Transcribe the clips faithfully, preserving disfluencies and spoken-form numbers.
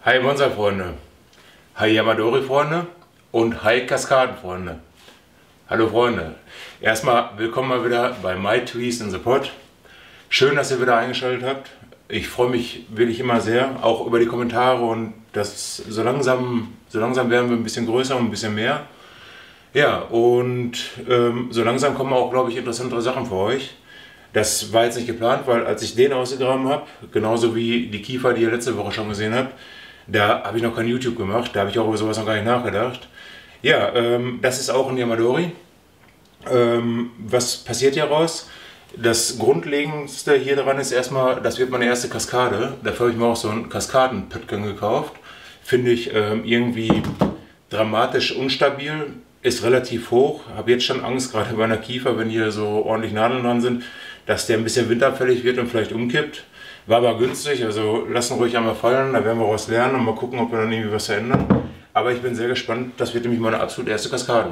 Hi Bonsai-Freunde, hi Yamadori-Freunde und hi Kaskaden-Freunde. Hallo Freunde, erstmal willkommen mal wieder bei My Trees in the Pot. Schön, dass ihr wieder eingeschaltet habt. Ich freue mich wirklich immer sehr, auch über die Kommentare, und das so langsam, so langsam werden wir ein bisschen größer und ein bisschen mehr. Ja, und ähm, so langsam kommen auch, glaube ich, interessantere Sachen für euch. Das war jetzt nicht geplant, weil als ich den ausgegraben habe, genauso wie die Kiefer, die ihr letzte Woche schon gesehen habt, da habe ich noch kein YouTube gemacht, da habe ich auch über sowas noch gar nicht nachgedacht. Ja, ähm, das ist auch ein Yamadori. Ähm, was passiert hier raus? Das Grundlegendste hier dran ist erstmal, das wird meine erste Kaskade. Dafür habe ich mir auch so einen Kaskaden-Pöttgen gekauft. Finde ich ähm, irgendwie dramatisch unstabil, ist relativ hoch. Habe jetzt schon Angst, gerade bei einer Kiefer, wenn hier so ordentlich Nadeln dran sind, dass der ein bisschen winterfällig wird und vielleicht umkippt. War aber günstig, also lassen ruhig einmal fallen, da werden wir was lernen und mal gucken, ob wir dann irgendwie was verändern. Aber ich bin sehr gespannt, das wird nämlich meine absolut erste Kaskade.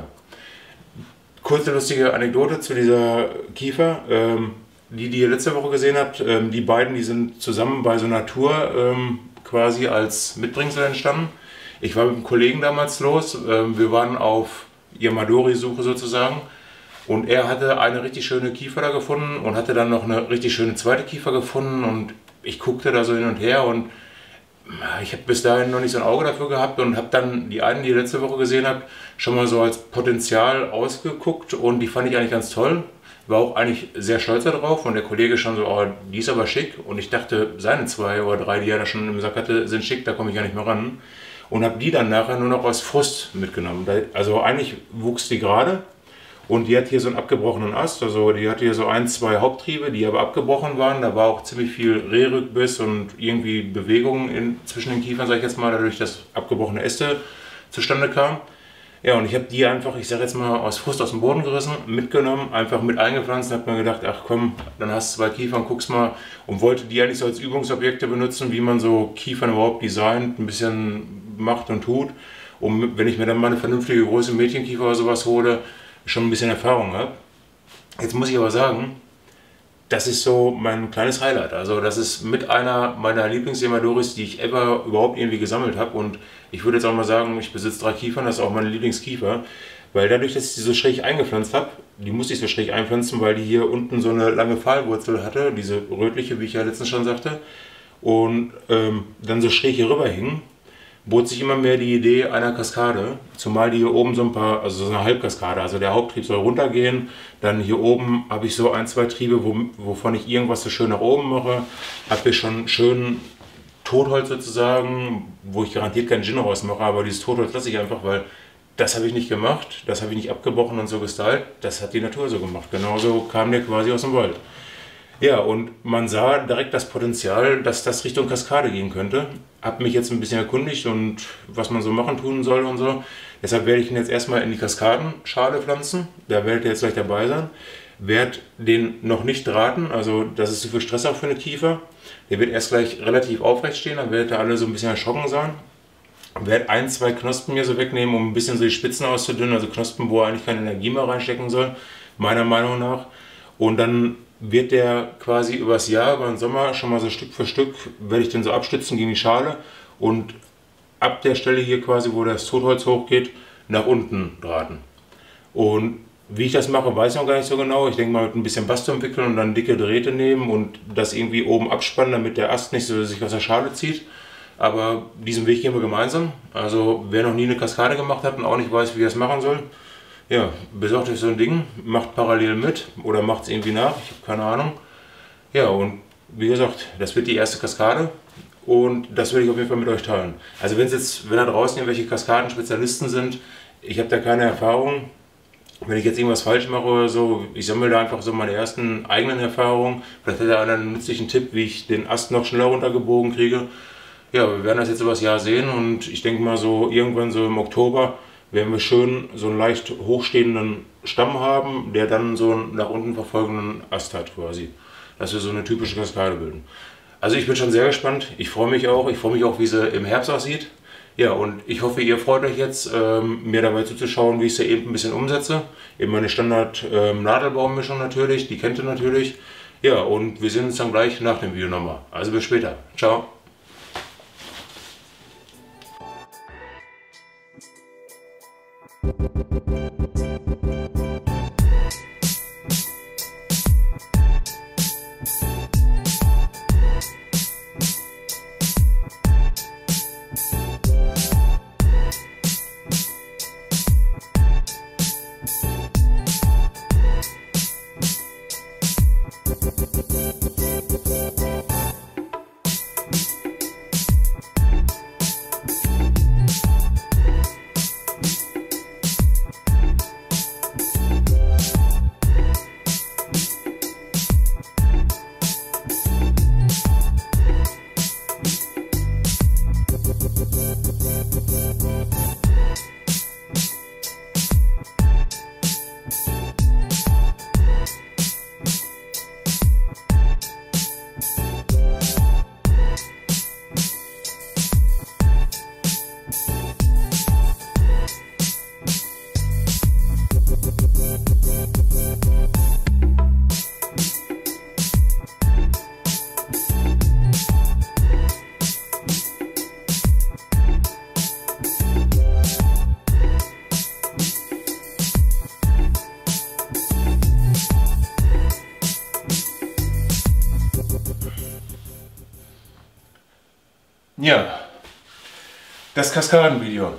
Kurze lustige Anekdote zu dieser Kiefer. Ähm, die, die ihr letzte Woche gesehen habt, ähm, die beiden, die sind zusammen bei so einer Tour ähm, quasi als Mitbringsel entstanden. Ich war mit einem Kollegen damals los, ähm, wir waren auf Yamadori-Suche sozusagen. Und er hatte eine richtig schöne Kiefer da gefunden und hatte dann noch eine richtig schöne zweite Kiefer gefunden, und ich guckte da so hin und her, und ich habe bis dahin noch nicht so ein Auge dafür gehabt und habe dann die einen, die ihr letzte Woche gesehen habt, schon mal so als Potenzial ausgeguckt, und die fand ich eigentlich ganz toll. War auch eigentlich sehr stolz darauf, und der Kollege schon so, oh, die ist aber schick, und ich dachte, seine zwei oder drei, die er da schon im Sack hatte, sind schick, da komme ich gar nicht mehr ran. Und habe die dann nachher nur noch aus Frust mitgenommen. Also eigentlich wuchs die gerade. Und die hat hier so einen abgebrochenen Ast, also die hatte hier so ein, zwei Haupttriebe, die aber abgebrochen waren. Da war auch ziemlich viel Rehrückbiss und irgendwie Bewegung in, zwischen den Kiefern, sag ich jetzt mal, dadurch, dass abgebrochene Äste zustande kamen. Ja, und ich habe die einfach, ich sag jetzt mal, aus Frust aus dem Boden gerissen, mitgenommen, einfach mit eingepflanzt und habe mir gedacht, ach komm, dann hast du zwei Kiefern, guck's mal, und wollte die eigentlich so als Übungsobjekte benutzen, wie man so Kiefern überhaupt designt, ein bisschen macht und tut. Und wenn ich mir dann mal eine vernünftige große Mädchenkiefer oder sowas hole, schon ein bisschen Erfahrung habe. Jetzt muss ich aber sagen, das ist so mein kleines Highlight. Also das ist mit einer meiner Lieblings-Yamadoris, die ich ever überhaupt irgendwie gesammelt habe. Und ich würde jetzt auch mal sagen, ich besitze drei Kiefern, das ist auch meine Lieblingskiefer. Weil dadurch, dass ich die so schräg eingepflanzt habe, die musste ich so schräg einpflanzen, weil die hier unten so eine lange Pfahlwurzel hatte, diese rötliche, wie ich ja letztens schon sagte, und ähm, dann so schräg hier rüber hing, bot sich immer mehr die Idee einer Kaskade, zumal die hier oben so ein paar, also so eine Halbkaskade, also der Haupttrieb soll runtergehen, dann hier oben habe ich so ein, zwei Triebe, wo, wovon ich irgendwas so schön nach oben mache, habe hier schon schön Totholz sozusagen, wo ich garantiert keinen Gin rausmache, aber dieses Totholz lasse ich einfach, weil das habe ich nicht gemacht, das habe ich nicht abgebrochen und so gestylt, das hat die Natur so gemacht, genauso kam der quasi aus dem Wald. Ja, und man sah direkt das Potenzial, dass das Richtung Kaskade gehen könnte. Hab mich jetzt ein bisschen erkundigt und was man so machen tun soll und so. Deshalb werde ich ihn jetzt erstmal in die Kaskadenschale pflanzen. Da werdet ihr jetzt gleich dabei sein. Werde den noch nicht drahten, also das ist zu viel Stress auch für eine Kiefer. Der wird erst gleich relativ aufrecht stehen, dann werdet ihr alle so ein bisschen erschrocken sein. Werde ein, zwei Knospen hier so wegnehmen, um ein bisschen so die Spitzen auszudünnen, also Knospen, wo er eigentlich keine Energie mehr reinstecken soll, meiner Meinung nach. Und dann wird der quasi übers Jahr, über den Sommer schon mal so Stück für Stück, werde ich den so abstützen gegen die Schale und ab der Stelle hier quasi, wo das Totholz hochgeht, nach unten drahten. Und wie ich das mache, weiß ich noch gar nicht so genau. Ich denke mal, mit ein bisschen Bast entwickeln und dann dicke Drähte nehmen und das irgendwie oben abspannen, damit der Ast nicht so sich aus der Schale zieht. Aber diesen Weg gehen wir gemeinsam. Also wer noch nie eine Kaskade gemacht hat und auch nicht weiß, wie er es machen soll, ja, besorgt euch so ein Ding, macht parallel mit oder macht es irgendwie nach, ich habe keine Ahnung. Ja, und wie gesagt, das wird die erste Kaskade und das will ich auf jeden Fall mit euch teilen. Also wenn es jetzt, wenn da draußen irgendwelche Kaskadenspezialisten sind, ich habe da keine Erfahrung. Wenn ich jetzt irgendwas falsch mache oder so, ich sammle da einfach so meine ersten eigenen Erfahrungen. Vielleicht hat er einen nützlichen Tipp, wie ich den Ast noch schneller runtergebogen kriege. Ja, wir werden das jetzt über das Jahr sehen, und ich denke mal so irgendwann so im Oktober werden wir schön so einen leicht hochstehenden Stamm haben, der dann so einen nach unten verfolgenden Ast hat quasi. Dass wir so eine typische Kaskade bilden. Also ich bin schon sehr gespannt, ich freue mich auch, ich freue mich auch, wie sie im Herbst aussieht. Ja, und ich hoffe, ihr freut euch jetzt, ähm, mir dabei zuzuschauen, wie ich sie eben ein bisschen umsetze. Eben meine Standard ähm, Nadelbaummischung natürlich, die kennt ihr natürlich. Ja, und wir sehen uns dann gleich nach dem Video nochmal. Also bis später. Ciao. Ja, das Kaskadenvideo.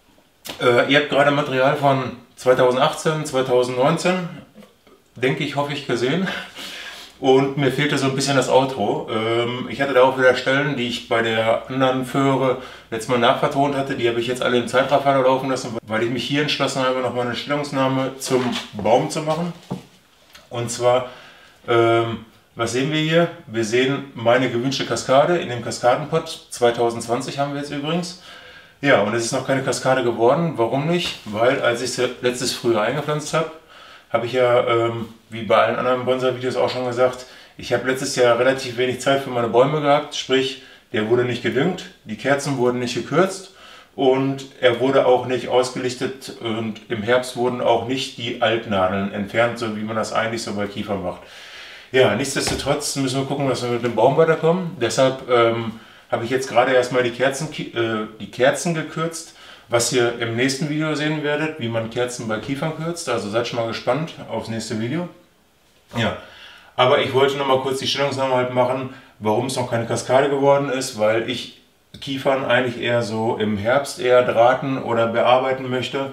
Äh, ihr habt gerade Material von zweitausendachtzehn, zweitausendneunzehn, denke ich, hoffe ich, gesehen. Und mir fehlte so ein bisschen das Outro. Ähm, ich hatte da auch wieder Stellen, die ich bei der anderen Föhre letztes Mal nachvertont hatte. Die habe ich jetzt alle im Zeitraffer laufen lassen, weil ich mich hier entschlossen habe, nochmal eine Stellungnahme zum Baum zu machen. Und zwar, ähm, was sehen wir hier? Wir sehen meine gewünschte Kaskade in dem Kaskadenpot. zwanzig zwanzig haben wir jetzt übrigens. Ja, und es ist noch keine Kaskade geworden. Warum nicht? Weil, als ich sie letztes Frühjahr eingepflanzt habe, habe ich ja, ähm, wie bei allen anderen Bonsai-Videos auch schon gesagt, ich habe letztes Jahr relativ wenig Zeit für meine Bäume gehabt. Sprich, der wurde nicht gedüngt, die Kerzen wurden nicht gekürzt und er wurde auch nicht ausgelichtet und im Herbst wurden auch nicht die Altnadeln entfernt, so wie man das eigentlich so bei Kiefern macht. Ja, nichtsdestotrotz müssen wir gucken, dass wir mit dem Baum weiterkommen. Deshalb ähm, habe ich jetzt gerade erstmal die Kerzen, äh, die Kerzen gekürzt, was ihr im nächsten Video sehen werdet, wie man Kerzen bei Kiefern kürzt. Also seid schon mal gespannt aufs nächste Video. Ja, aber ich wollte noch mal kurz die Stellungnahme halt machen, warum es noch keine Kaskade geworden ist, weil ich Kiefern eigentlich eher so im Herbst eher drahten oder bearbeiten möchte.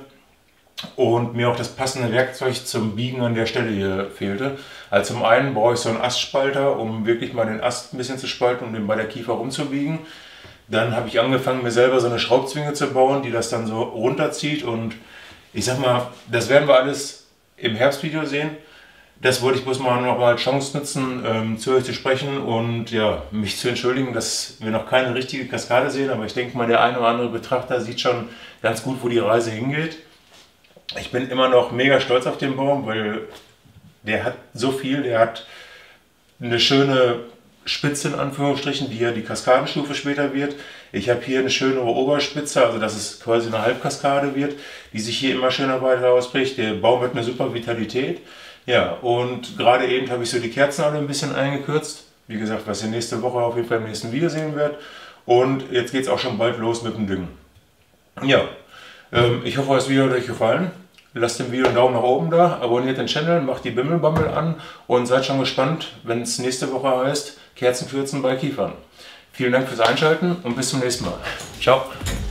Und mir auch das passende Werkzeug zum Biegen an der Stelle hier fehlte. Also zum einen brauche ich so einen Astspalter, um wirklich mal den Ast ein bisschen zu spalten und den bei der Kiefer rumzubiegen. Dann habe ich angefangen, mir selber so eine Schraubzwinge zu bauen, die das dann so runterzieht. Und ich sag mal, das werden wir alles im Herbstvideo sehen. Das wollte ich bloß mal noch mal als Chance nutzen, ähm, zu euch zu sprechen und ja, mich zu entschuldigen, dass wir noch keine richtige Kaskade sehen. Aber ich denke mal, der eine oder andere Betrachter sieht schon ganz gut, wo die Reise hingeht. Ich bin immer noch mega stolz auf den Baum, weil der hat so viel, der hat eine schöne Spitze in Anführungsstrichen, die ja die Kaskadenstufe später wird. Ich habe hier eine schöne Oberspitze, also dass es quasi eine Halbkaskade wird, die sich hier immer schöner weiter ausprägt. Der Baum hat eine super Vitalität. Ja, und gerade eben habe ich so die Kerzen alle ein bisschen eingekürzt. Wie gesagt, was ihr nächste Woche auf jeden Fall im nächsten Video sehen werdet. Und jetzt geht es auch schon bald los mit dem Düngen. Ja. Ich hoffe, das Video hat euch gefallen. Lasst dem Video einen Daumen nach oben da, abonniert den Channel, macht die Bimmelbammel an und seid schon gespannt, wenn es nächste Woche heißt Kerzen kürzen bei Kiefern. Vielen Dank fürs Einschalten und bis zum nächsten Mal. Ciao!